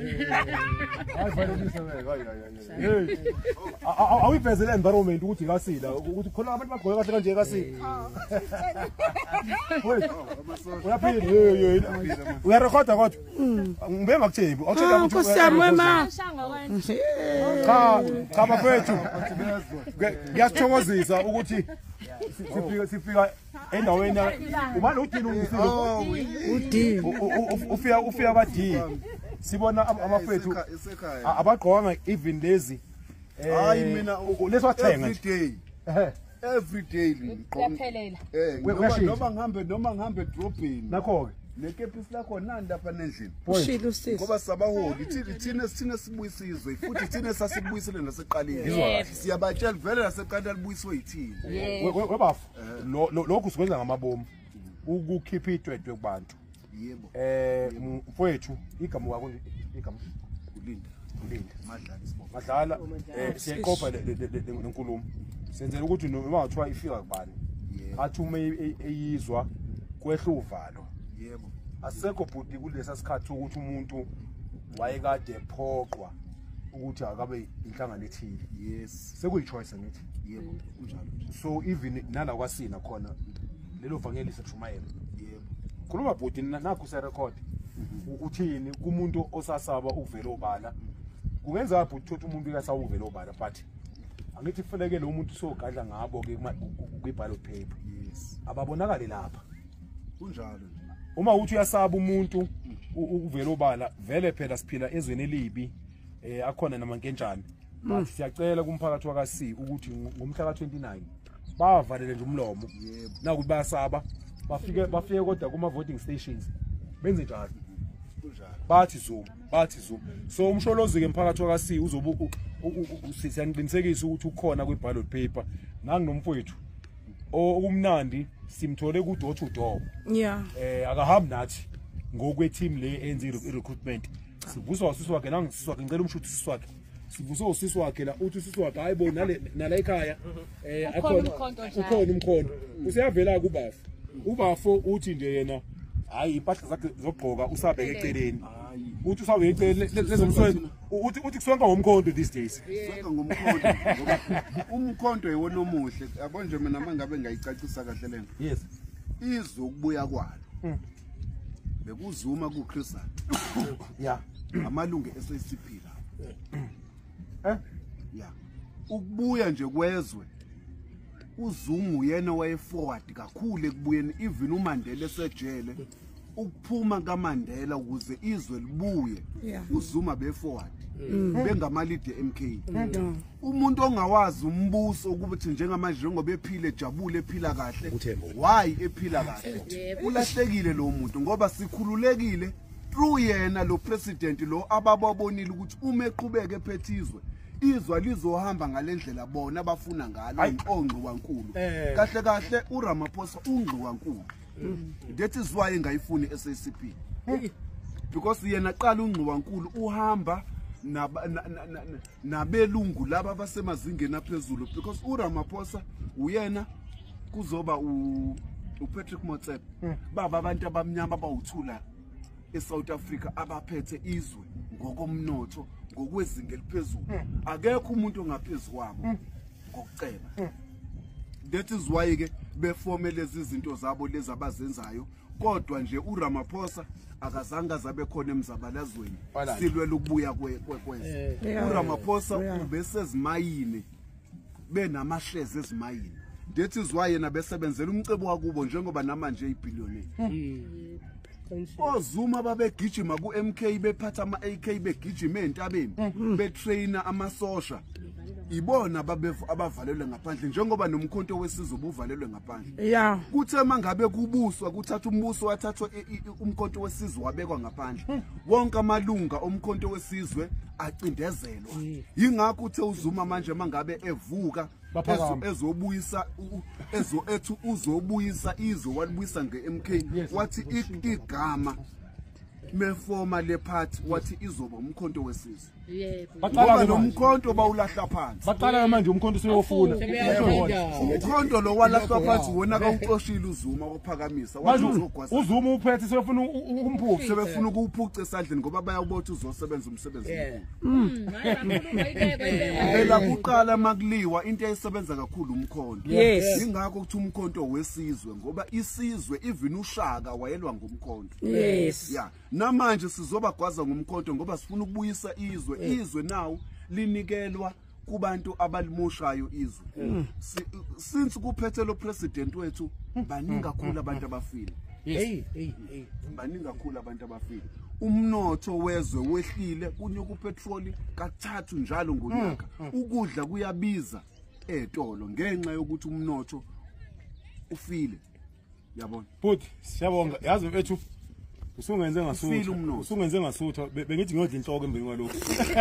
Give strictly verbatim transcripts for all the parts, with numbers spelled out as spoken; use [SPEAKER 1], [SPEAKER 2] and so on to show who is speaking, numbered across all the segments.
[SPEAKER 1] Hayi fanelisa wena hayi hayi hayi. Awuyivezele environment ukuthi kasila ukuthi khona abantu bagqoka kahle kanje kasila. Uyaphila hey uyarekhoda kodwa. Ngibe ngakuthembi. Awutshela ukuthi
[SPEAKER 2] kusiyamema.
[SPEAKER 1] Cha cha bafethu. Ngiyathokozisa ukuthi sifika sifika endaweni ubani udini ungisilo
[SPEAKER 2] udini
[SPEAKER 1] ufika ufika badi sibona amafethu abagqoka even lezi
[SPEAKER 3] hayi mina
[SPEAKER 1] leswathenga
[SPEAKER 3] nje every day
[SPEAKER 4] ngiyaphelela
[SPEAKER 3] eh noma ngihambe noma ngihambe dropping
[SPEAKER 1] nakho ke
[SPEAKER 3] nekepisi lakho nandi lapha endlini
[SPEAKER 2] ushilo usisi
[SPEAKER 3] ngoba sabaholi thina thina sithina sibuyisizwe futhi thina sasibuyisele naseqaleni siyabatshela vele naseqaleni libuyiswe yithina
[SPEAKER 1] webafu lokhu sikwenza ngamabomu ukukhipha idwedwe kubantu
[SPEAKER 3] yebo
[SPEAKER 1] eh mfowethu igama wakho igama
[SPEAKER 3] ulinda
[SPEAKER 1] ulinda
[SPEAKER 3] madlala isibongo
[SPEAKER 1] madlala eh siyayiqopha lenkulumo senzela ukuthi noma kuthiwa ifika kubani athi uma eyizwa kwehla uvalo
[SPEAKER 3] yebo
[SPEAKER 1] asekho bhuti kulesa sikhathi ukuthi umuntu wayekade ephoqwa ukuthi akabe inhlangano ethile
[SPEAKER 3] yes
[SPEAKER 1] sekuyichoice ngithi
[SPEAKER 3] yebo kunjalo
[SPEAKER 1] so even nala kwasina khona lelo vangeli setshumayela
[SPEAKER 3] yebo
[SPEAKER 1] khuluma bhuti nakho se record uthini kumuntu osasaba uvela obala kungenza bhuti ukuthi umuntu uyasaba uvela obala but angithi kufanele lo muntu sogadla ngabo ke kwiballot paper
[SPEAKER 3] yes
[SPEAKER 1] ababonakala lapha
[SPEAKER 3] kunjalo
[SPEAKER 1] uma uthi uyasaba umuntu uvela obala vele phela siphila ezweni elibi eh akhona namankentshana but siyacela kumphakathi wakasi ukuthi ngomhla ka twenty-nine bavalele nje umlomo nakuthi bayasaba bafike bafike kodwa kuma voting stations benze njalo
[SPEAKER 3] kunjalo
[SPEAKER 1] bathi zoom bathi zoom so umsholozi ke emphakathi wakasi uzobu siyanqinisekisa ukuthi ukhona kwiballot paper nanginomfowethu okumnandi simthole ku door to door
[SPEAKER 2] yeah
[SPEAKER 1] eh akahambi nathi ngokwe team le enze recruitment sivusa usisi wakhe nangisisi wakhe ngicela umshuthi usisi wakhe sivusa usisi wakhe la uthi usisi wakhe hayibo nale nala ekhaya eh akhona ukhona umkhondo usiyavela kubafu ubafu uthi nje yena hayi impahla zakhe zogqoka usabheke eceleni uthi usabheke eceleni lezomsweni uthi uthi kusonka ngomkhondo these days
[SPEAKER 3] kusonka ngomkhondo ngoba umkhondo yiwona omuhle yabo nje mina mangabe ngayicacisa kahle lento
[SPEAKER 1] yes
[SPEAKER 3] izokubuya kwalo bekuzuma ku Chris
[SPEAKER 1] yeah
[SPEAKER 3] amalungu e S A C P la
[SPEAKER 1] eh
[SPEAKER 3] yeah ukubuya nje kwezwe uZuma uyena waye forward kakhulu ekubuyeni even uMandela esejele ukuphuma kaMandela ukuze izwe libuye uZuma be forward bengamalide M K umuntu ongawazi umbuso ukuthi njengamanje ngoba ephile ejabule ephila kahle why ephila kahle ulahlekile lo muntu ngoba sikhululekile through yena lo president lo abababonile ukuthi uma eqhubeka ephethizwe izwa lizohamba ngalendlela bona abafuna ngalo ongqi wankulu kahle kahle uRamaphosa ungqi wankulu that is why engayifuni S A C P because yena qala ungqi wankulu uhamba nabelungu laba abasemazingeni aphezulu because uRamaphosa uyena kuzoba uPatrick Motsepe baba abantu abamnyama bawuthula eSouth Africa abaphethe izwe ngokomnotho ngokwezinga eliphezulu akekho umuntu ongaphezulu kwabo ngokuceba that is why ke befomele lezi zinto zabo lezi abazenzayo kodwa nje uRamaphosa akazange azabe khona emzabalazweni silwela ukubuya kwekwenze uRamaphosa ubesezimayini benamashares ezimayini that is why yena besebenzela umcebo wakubo njengoba namanje ibillionaire oZuma babegijima ku M K bephatha ama A K begijima entabeni betrainer amasosha ibona abavalelwe ngaphandle njengoba nomkhonto wesizwe ubuvalelwe ngaphandle
[SPEAKER 2] yeah
[SPEAKER 3] kuthe mangabe kubuswa kuthatha umbuso wathathwa umkhonto wesizwe wabekwa ngaphandle wonke amalunga omkhonto wesizwe acindezelwa yingakho uthe uZuma manje mangabe evuka ezobuyisa ezo ethu uzobuyisa izwe walibuyisa nge M K wathi igama mefoma le part wathi izoba umkhonto wesizwe
[SPEAKER 4] Yebo.
[SPEAKER 3] ngoba lo mkhonto bawulahla phansi
[SPEAKER 1] baqala manje umkhonto usuyofuna
[SPEAKER 3] umkhonto lo walahlwa phansi wona kawuxoshile uZuma ophakamisa wathi
[SPEAKER 1] manje
[SPEAKER 3] uzogwasa
[SPEAKER 1] uZuma uphethe sefuna ukumphuka
[SPEAKER 3] sebefuna ukuphuca esandleni ngoba bayabothi uzosebenza umsebenzi phela kuqala makuliwa into eyisebenza kakhulu umkhonto
[SPEAKER 2] Yes.
[SPEAKER 3] ingakho kuthi umkhonto wesizwe ngoba isizwe even uShaka wayelwa ngumkhonto
[SPEAKER 2] Yes.
[SPEAKER 3] ya namanje sizobagwaza ngumkhonto ngoba sifuna ukubuyisa izwe izwe nawo linikelwa kubantu abalimushayo izwe Si- since kuphethe lo president wethu baningi kakhulu abantu abafile
[SPEAKER 1] hey hey hey
[SPEAKER 3] baningi kakhulu abantu abafile umnotho wezwe wehlile kunyuka upetrol kathathu njalo ngonyaka ukudla kuyabiza etolo ngenxa yokuthi umnotho ufile yabona
[SPEAKER 1] but siyabonga yazi mfethu usungenze
[SPEAKER 3] Ufile
[SPEAKER 1] ngasutha
[SPEAKER 3] umnotho.
[SPEAKER 1] usungenze ngasutha Be- bengithi ngiyodla inhloko embeni kwalokho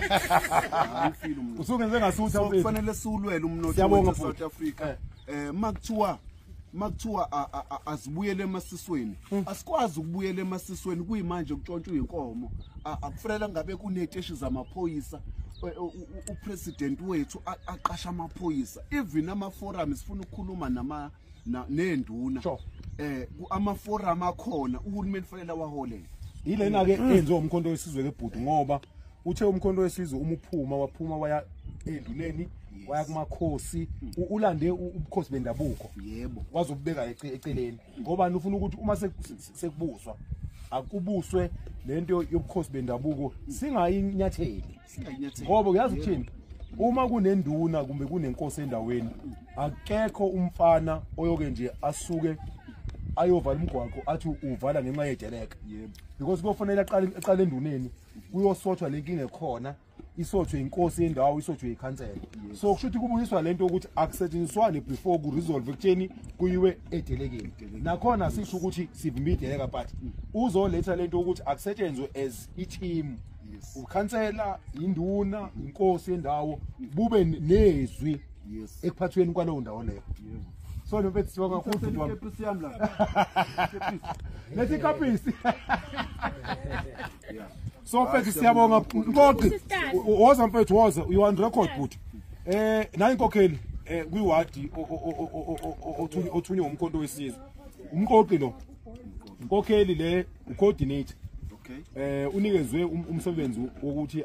[SPEAKER 3] awufile umnotho
[SPEAKER 1] usungenze ngasutha
[SPEAKER 3] so
[SPEAKER 1] mfethu
[SPEAKER 3] kufanele siulwele umnotho
[SPEAKER 1] Siyabonga,
[SPEAKER 3] wethu South
[SPEAKER 1] futhi.
[SPEAKER 3] Africa eh makuthiwa makuthiwa a- a- a- azibuyele emasisweni asikwazi ukubuyela emasisweni kuyimanje kutshontshwa inkomo akufanele ngabe kuneteshi zamaphoyisa e- u- u- upresident wethu a- aqasha amaphoyisa even ama forums sifuna ukukhuluma nama na- nenduna
[SPEAKER 1] Sure.
[SPEAKER 3] eh ku- ama forum akhona uhulumeni fanele waholela
[SPEAKER 1] yilena ke enziwa umkhonto wesizwe lebhudu ngoba uthe umkhonto wesizwe uma uphuma waphuma waya enduneni waya kumakhosi u- ulande u- ubukhosi bendabuko
[SPEAKER 3] yebo
[SPEAKER 1] wazobubeka ece- eceleni ngoba ufuna ukuthi uma sek- se- sekubuswa akubuswe lento yobukhosi bendabuko singayinyatheli
[SPEAKER 3] singayinyatheli
[SPEAKER 1] ngoba uyazi ukuthini uma kunenduna kumbe kunenkosi endaweni akekho umfana oyoke nje asuke ayovala umgwaqo athi uvala ngenxa yejeleka
[SPEAKER 3] yebo
[SPEAKER 1] because kufanele aqale aqale enduneni kuyosothwa lenkinga ekhona isothwe inkosi yendawo isothwe ikhansela so kusho ukuthi kubuyiswa lento ukuthi akusetshenziswane before ku resolve ekutheni kuyiwe edelekeni nakhona sisho ukuthi sivimba ideleka but uzoletha lento ukuthi akusetshenzwe as i team ukhansela induna inkosi yendawo bube nezwi
[SPEAKER 3] yes
[SPEAKER 1] ekuphathweni kwalowo ndawo leyo
[SPEAKER 3] yebo
[SPEAKER 1] so lo mfethu sibonga kakhulu futhi wami
[SPEAKER 3] Kepisi yami la.
[SPEAKER 1] lethi kapisi
[SPEAKER 3] Yeah.
[SPEAKER 1] so mfethu siyabonga Mqoqi woza mfethu woza you on record but eh nayi inkokheli eh kwiwadi othunywe umkhonto wesizwe umqoqi lo inkokheli le coordinator
[SPEAKER 3] Okay.
[SPEAKER 1] eh unikezwe umsebenzi wokuthi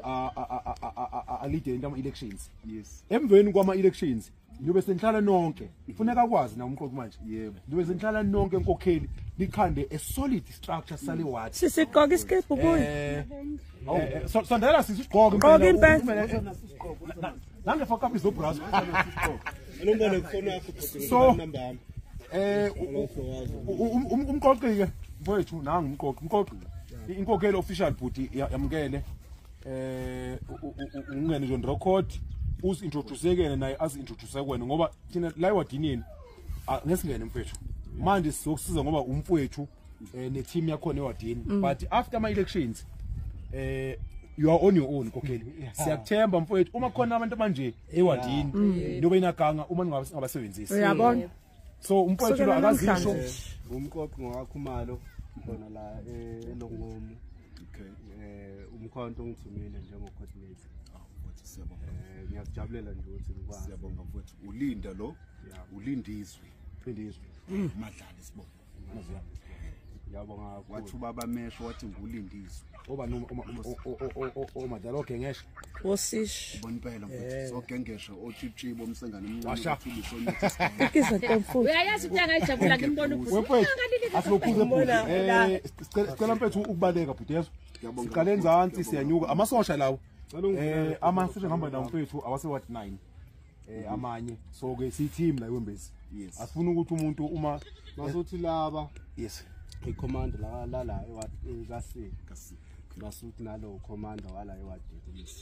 [SPEAKER 1] a lead ama elections
[SPEAKER 3] Yes.
[SPEAKER 1] emveni kwama elections niyobe senhlala nonke kufuneka kwazi na umqoqi manje
[SPEAKER 3] Yebo.
[SPEAKER 1] niyobe senhlala nonke enkokheli likhande a solid structure sale ward
[SPEAKER 2] Sisiqoka isikephu kuyo.
[SPEAKER 1] eh eh, so sondela sisigqoke
[SPEAKER 2] Gqoka impahla.
[SPEAKER 1] nange fuck up is no brass
[SPEAKER 5] Lombona kufona yakho
[SPEAKER 1] So-
[SPEAKER 5] number yami.
[SPEAKER 1] eh umqoqi ke mfowethu nangi umqoqi umqoqi inkokheli official budi yamkele eh ungene nje record us introducekene naye as introduce kwena ngoba thina la ewadinini ngesingene mfethu manje sizokusiza ngoba umfowethu eh ne team yakho newadini but after my elections eh you are on your own kokheli siyakuthemba mfowethu uma khona abantu manje ewadini ndobe inaganga uma ningabasebenzisi
[SPEAKER 2] Uyabona?
[SPEAKER 1] so umfowethu lo
[SPEAKER 2] Kusukela
[SPEAKER 1] akazisho
[SPEAKER 2] namhlanje.
[SPEAKER 5] Umqoqi ngowakhumalo khona la elongomu
[SPEAKER 3] Okay.
[SPEAKER 5] eh umkhonto ungithumile njengo coordinator.
[SPEAKER 3] Mfowethu siyabonga.
[SPEAKER 5] Eh ngiyakujabulela nje ukuthi ngikwazi.
[SPEAKER 3] Siyabonga mfowethu. Ulinda lo. Ulindizwe.
[SPEAKER 1] phindizwe
[SPEAKER 3] Madlala sibonga.
[SPEAKER 5] Ngiyabonga kakhulu.
[SPEAKER 3] Wathi ubaba mesho wathi ngulindizwe.
[SPEAKER 1] oba noma omadala ogengesha
[SPEAKER 2] Wosish.
[SPEAKER 3] Bona impela mfowethu. Sogengesha ochichibo omsengane umncane
[SPEAKER 1] Washa.
[SPEAKER 3] uthulisa
[SPEAKER 2] Ikiza ntomfuthi.
[SPEAKER 4] Uyayazi ukuthi angayijabula ngimbona ubhuti.
[SPEAKER 1] wemfethu asilokhuze bhuti eh sicela mfethu ukubaleka bhuti yezo
[SPEAKER 3] Ngiyabonga
[SPEAKER 1] siqale
[SPEAKER 3] kakhulu,
[SPEAKER 1] enzansi
[SPEAKER 3] ngiyabonga
[SPEAKER 1] siyanyuka amasosha lawo
[SPEAKER 5] Ngicela ungivulele
[SPEAKER 1] eh amasosha ngihamba nawo mfethu awase what nine eh amanye so ke si team la wembezi
[SPEAKER 3] Yes.
[SPEAKER 1] asifuna ukuthi umuntu uma
[SPEAKER 5] masuthi laba
[SPEAKER 1] yes
[SPEAKER 5] icommand la la la eWasi
[SPEAKER 3] kasi.
[SPEAKER 5] masuthi nalo commander wala eWadi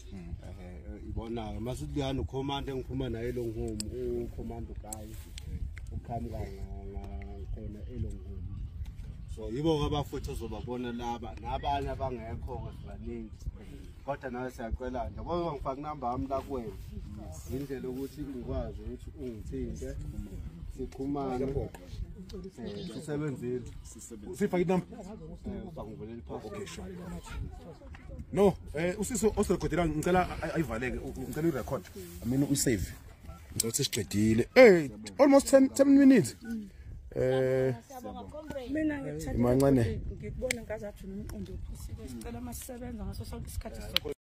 [SPEAKER 5] eh ibona masuthi yana ucommand engiphuma naye elongomu ucommand guy uqhamuka khona elongomu so yibo abafuthu ozobabona laba nabanye abangekho kwabaningi kodwa nawe siyacela nje ngoba ngifaka number yami la kuwena indlela ukuthi ngikwazi ukuthi ungithinte sikhumane eh sisebenzile
[SPEAKER 1] Sifake inamba.
[SPEAKER 5] bangivulela phasi.
[SPEAKER 1] Okay, sure. No, eh usiso oserekodela ngicela ayivaleke ngicela irecord. I mean usave. Ngizothi siqedile. Eh almost ten ten minutes. Eh
[SPEAKER 2] Mina ngikuthanda
[SPEAKER 1] Mancane.
[SPEAKER 2] ngikubona ngazathi nomqondo ophusile sicela masisebenza ngaso sonke isikhathi